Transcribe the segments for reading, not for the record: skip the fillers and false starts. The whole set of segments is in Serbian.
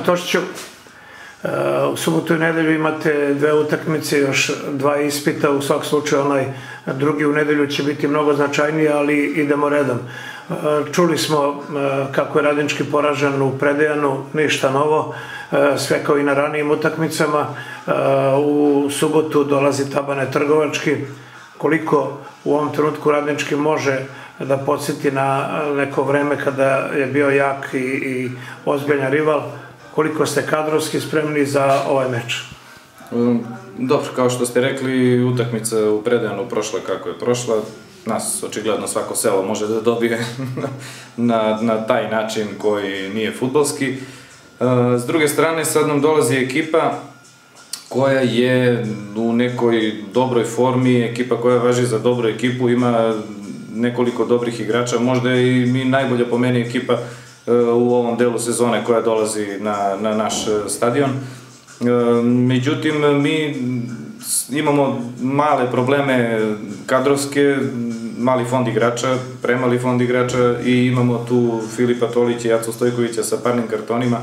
Tošiću, u subotu i nedelju imate dve utakmice, još dva ispita, u svak slučaju onaj drugi u nedelju će biti mnogo značajniji, ali idemo redom. Čuli smo kako je Radnički poražen u Predejanu, ništa novo, sve kao i na ranijim utakmicama. U subotu dolazi Tabane Trgovački. Koliko u ovom trenutku Radnički može da podsjeti na neko vreme kada je bio jak i ozbiljan rival, koliko ste kadrovski spremni za ovaj meč? Dobro, kao što ste rekli, utakmica u Predejanu prošla kako je prošla. Nas očigledno svako selo može da dobije na taj način koji nije fudbalski. S druge strane, sad nam dolazi ekipa koja je u nekoj dobroj formi, ekipa koja važi za dobru ekipu, ima nekoliko dobrih igrača, možda je i mi najbolja po meni ekipa u ovom delu sezone koja dolazi na naš stadion. Međutim, mi imamo male probleme kadrovske, mali fond igrača, premali fond igrača i imamo tu Filipa Tolića i Jacu Stojkovića sa parnim kartonima.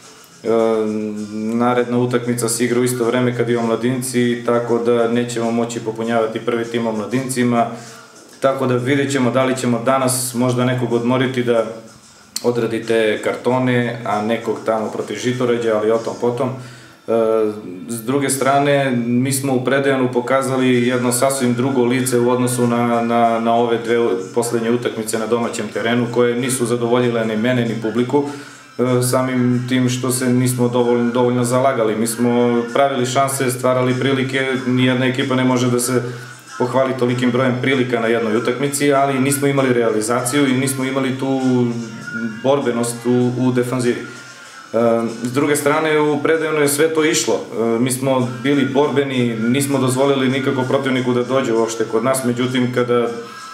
Naredna utakmica se igra u isto vreme kad i omladinci, tako da nećemo moći popunjavati prvi tim omladincima, tako da vidjet ćemo da li ćemo danas možda nekog odmoriti da odradi te kartone, a nekog tamo protiv Žitorađa, ali o tom potom. S druge strane, mi smo u Predejanu pokazali jedno sasvim drugo lice u odnosu na ove dve poslednje utakmice na domaćem terenu, koje nisu zadovoljile ni mene ni publiku, samim tim što se nismo dovoljno zalagali. Mi smo pravili šanse, stvarali prilike, nijedna ekipa ne može da se pohvali tolikim brojem prilika na jednoj utakmici, ali nismo imali realizaciju i nismo imali tu borbenost u defanzivi. S druge strane, u Predejanu je sve to išlo. Mi smo bili borbeni, nismo dozvolili nikako protivniku da dođe uopšte kod nas, međutim, kada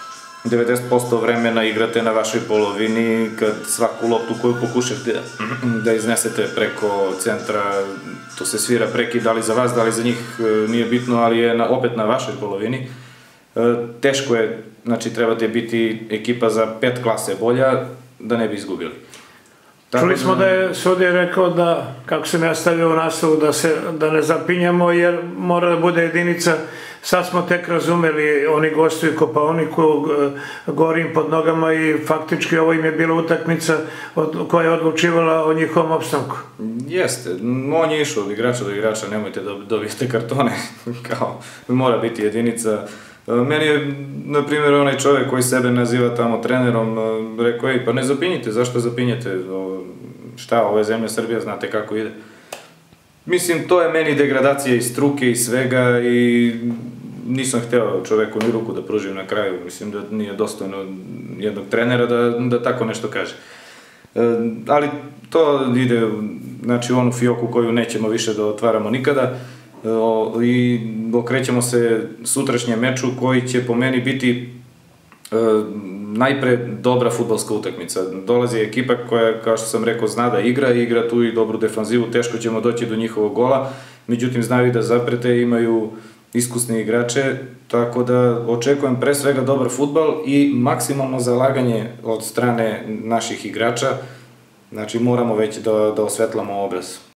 90% vremena igrate na vašoj polovini, kad svaku loptu koju pokušate da iznesete preko centra, to se svira prekid, da li za vas, da li za njih, nije bitno, ali je opet na vašoj polovini. Teško je, znači trebate biti ekipa za 5 klase bolja da ne bi izgubili. Čuli smo da je sudija rekao da, kako sam ja stavio u nastavu, da ne zapinjamo jer mora da bude jedinica. Sad smo tek razumeli, oni gostuju Kopaoniku, gori im pod nogama i faktički ovo im je bila utakmica koja je odlučivala o njihovom opstanku. Jeste, on je išao od igrača do igrača, nemojte da dobijete kartone, kao mora biti jedinica. Meni je, na primjer, onaj čovjek koji sebe naziva tamo trenerom, rekao, ej, pa ne zapinjite, zašto zapinjete? Šta, ovo je zemlja Srbija, znate kako ide. Mislim, to je meni degradacija i struke i svega i nisam hteo čoveku ni ruku da pružim na kraju. Mislim da nije dostojno jednog trenera da tako nešto kaže. Ali to ide, znači, u onu fioku koju nećemo više da otvaramo nikada i okrećemo se sutrašnjem meču koji će po meni biti najpre dobra fudbalska utakmica. Dolazi ekipa koja, kao što sam rekao, zna da igra tu i dobru defanzivu, teško ćemo doći do njihovog gola, međutim znaju da zaprete, imaju iskusne igrače, tako da očekujem pre svega dobar fudbal i maksimalno zalaganje od strane naših igrača, znači moramo već da osvetlamo obraz.